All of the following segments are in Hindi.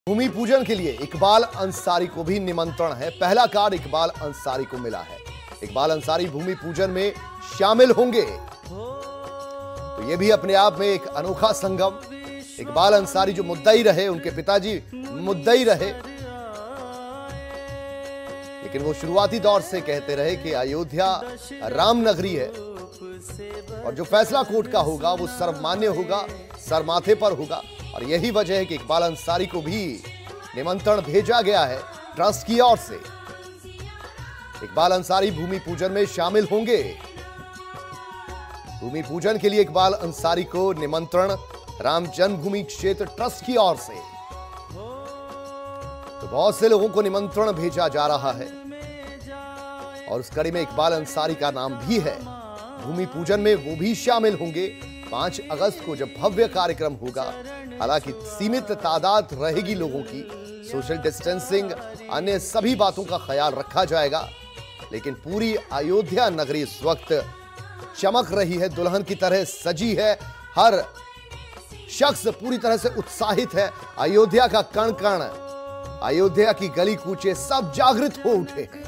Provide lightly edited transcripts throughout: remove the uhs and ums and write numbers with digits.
भूमि पूजन के लिए इकबाल अंसारी को भी निमंत्रण है। पहला कार्ड इकबाल अंसारी को मिला है। इकबाल अंसारी भूमि पूजन में शामिल होंगे, तो यह भी अपने आप में एक अनोखा संगम। इकबाल अंसारी जो मुद्दई रहे, उनके पिताजी मुद्दई रहे, लेकिन वो शुरुआती दौर से कहते रहे कि अयोध्या राम नगरी है और जो फैसला कोर्ट का होगा वो सर्वमान्य होगा, सर माथे पर होगा। और यही वजह है कि इकबाल अंसारी को भी निमंत्रण भेजा गया है ट्रस्ट की ओर से। इकबाल अंसारी भूमि पूजन में शामिल होंगे। भूमि पूजन के लिए इकबाल अंसारी को निमंत्रण राम जन्मभूमि क्षेत्र ट्रस्ट की ओर से। तो बहुत से लोगों को निमंत्रण भेजा जा रहा है और उस कड़ी में इकबाल अंसारी का नाम भी है। भूमि पूजन में वो भी शामिल होंगे 5 अगस्त को, जब भव्य कार्यक्रम होगा। हालांकि सीमित तादाद रहेगी लोगों की, सोशल डिस्टेंसिंग, अन्य सभी बातों का ख्याल रखा जाएगा, लेकिन पूरी अयोध्या नगरी इस वक्त चमक रही है, दुल्हन की तरह सजी है। हर शख्स पूरी तरह से उत्साहित है। अयोध्या का कण कण, अयोध्या की गली कूचे सब जागृत हो उठे हैं।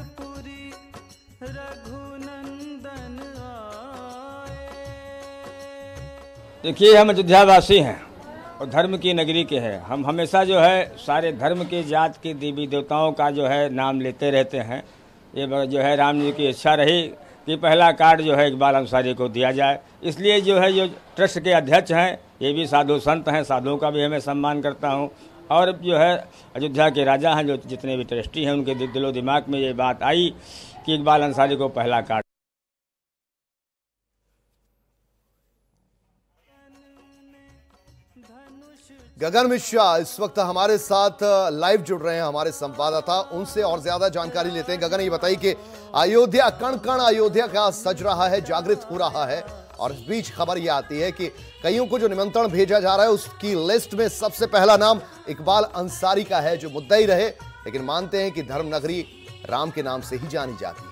देखिए, हम अयोध्यावासी हैं और धर्म की नगरी के हैं। हम हमेशा जो है सारे धर्म के, जात के देवी देवताओं का जो है नाम लेते रहते हैं। ये जो है राम जी की इच्छा रही कि पहला कार्ड जो है इकबाल अंसारी को दिया जाए। इसलिए जो है जो ट्रस्ट के अध्यक्ष हैं, ये भी साधु संत हैं, साधुओं का भी हमें सम्मान करता हूँ। और जो है अयोध्या के राजा हैं, जो जितने भी ट्रस्टी हैं, उनके दिलो दिमाग में ये बात आई कि इकबाल अंसारी को पहला कार्ड। गगन मिश्रा इस वक्त हमारे साथ लाइव जुड़ रहे हैं, हमारे संवाददाता, उनसे और ज्यादा जानकारी लेते हैं। गगन, ये बताइए कि अयोध्या कण कण अयोध्या का सज रहा है, जागृत हो रहा है, और इस बीच खबर यह आती है कि कईयों को जो निमंत्रण भेजा जा रहा है उसकी लिस्ट में सबसे पहला नाम इकबाल अंसारी का है, जो मुद्दई रहे, लेकिन मानते हैं कि धर्म नगरी राम के नाम से ही जानी जाती है।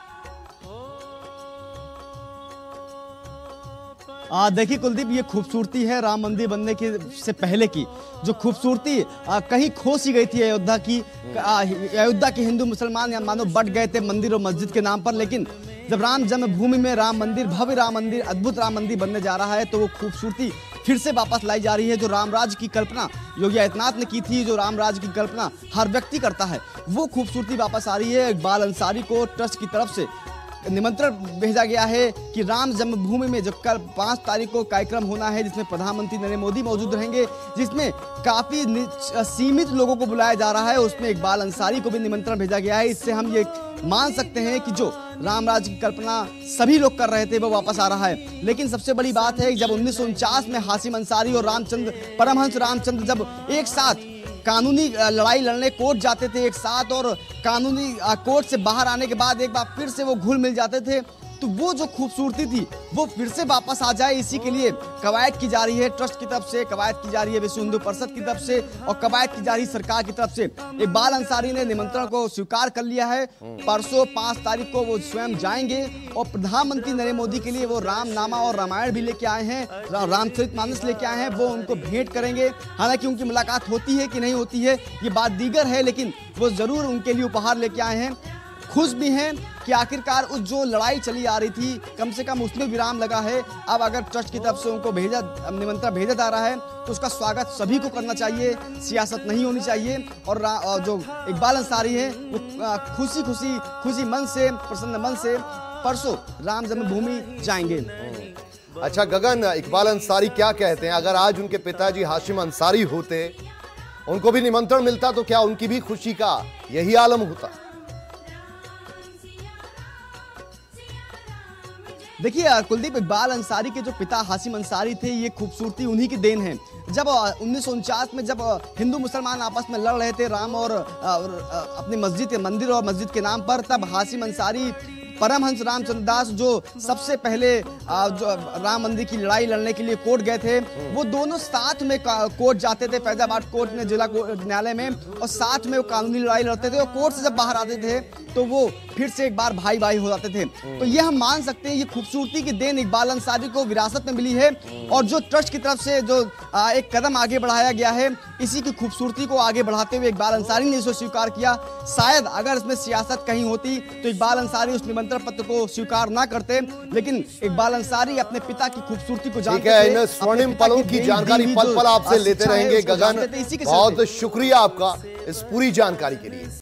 देखिए कुलदीप, ये खूबसूरती है राम मंदिर बनने के से पहले की, जो खूबसूरती कहीं खो सी गई थी अयोध्या की। अयोध्या के हिंदू मुसलमान या मानो बट गए थे मंदिर और मस्जिद के नाम पर, लेकिन जब राम जन्मभूमि में राम मंदिर, भव्य राम मंदिर, अद्भुत राम मंदिर बनने जा रहा है, तो वो खूबसूरती फिर से वापस लाई जा रही है। जो रामराज की कल्पना योगी आदित्यनाथ ने की थी, जो रामराज की कल्पना हर व्यक्ति करता है, वो खूबसूरती वापस आ रही है। इकबाल अंसारी को ट्रस्ट की तरफ से निमंत्रण भेजा गया है कि राम जन्मभूमि में जो कल 5 तारीख को कार्यक्रम होना है, जिसमें प्रधानमंत्री नरेंद्र मोदी मौजूद रहेंगे, जिसमें काफ़ी सीमित लोगों को बुलाया जा रहा है, उसमें इकबाल अंसारी को भी निमंत्रण भेजा गया है। इससे हम ये मान सकते हैं कि जो रामराज की कल्पना सभी लोग कर रहे थे वो वापस आ रहा है। लेकिन सबसे बड़ी बात है, जब 1949 में हाशिम अंसारी और रामचंद्र, परमहंस रामचंद्र जब एक साथ कानूनी लड़ाई लड़ने कोर्ट जाते थे एक साथ, और कानूनी कोर्ट से बाहर आने के बाद एक बार फिर से वो घुल मिल जाते थे, तो वो जो खूबसूरती थी वो फिर से वापस आ जाए, इसी के लिए कवायद की जा रही है। ट्रस्ट की तरफ से कवायद की जा रही है, विश्व हिंदू परिषद की तरफ से, और कवायद की जा रही सरकार की तरफ से। इकबाल अंसारी ने निमंत्रण को स्वीकार कर लिया है। परसों 5 तारीख को वो स्वयं जाएंगे और प्रधानमंत्री नरेंद्र मोदी के लिए वो रामनामा और रामायण भी लेके आए हैं, रामचरितमानस लेके आए हैं, वो उनको भेंट करेंगे। हालांकि उनकी मुलाकात होती है कि नहीं होती है ये बात दीगर है, लेकिन वो जरूर उनके लिए उपहार लेके आए हैं। खुश भी हैं कि आखिरकार उस जो लड़ाई चली आ रही थी, कम से कम उसमें विराम लगा है। अब अगर ट्रस्ट की तरफ से उनको निमंत्रण भेजा जा रहा है, तो उसका स्वागत सभी को करना चाहिए, सियासत नहीं होनी चाहिए। और जो इकबाल अंसारी है वो खुशी मन से, प्रसन्न मन से परसों राम जन्मभूमि जाएंगे। अच्छा गगन, इकबाल अंसारी क्या कहते हैं? अगर आज उनके पिताजी हाशिम अंसारी होते, उनको भी निमंत्रण मिलता, तो क्या उनकी भी खुशी का यही आलम होता? देखिए कुलदीप, इकबाल अंसारी के जो पिता हाशिम अंसारी थे, ये खूबसूरती उन्हीं की देन है। जब 1949 में जब हिंदू मुसलमान आपस में लड़ रहे थे राम और अपनी मंदिर और मस्जिद के नाम पर, तब हाशिम अंसारी, परमहंस रामचंद्र दास, जो सबसे पहले जो राम मंदिर की लड़ाई लड़ने के लिए कोर्ट गए थे, वो दोनों साथ में कोर्ट जाते थे, फैजाबाद कोर्ट में, जिला न्यायालय में, और साथ में वो कानूनी लड़ाई लड़ते थे। और कोर्ट से जब बाहर आते थे तो वो फिर से एक बार भाई भाई हो जाते थे। तो ये हम मान सकते हैं, ये खूबसूरती की देन इकबाल अंसारी को विरासत में मिली है, और जो ट्रस्ट की तरफ से जो एक कदम आगे बढ़ाया गया है, इसी की खूबसूरती को आगे बढ़ाते हुए इकबाल अंसारी ने इसे स्वीकार किया। शायद अगर इसमें सियासत कहीं होती तो इकबाल अंसारी उस निमंत्रण पत्र को स्वीकार ना करते, लेकिन इकबाल अंसारी अपने पिता की खूबसूरती को जानते थे। इन स्वर्णिम पलों की जानकारी पल पल आपसे लेते रहेंगे गगन। बहुत शुक्रिया आपका इस पूरी जानकारी के लिए।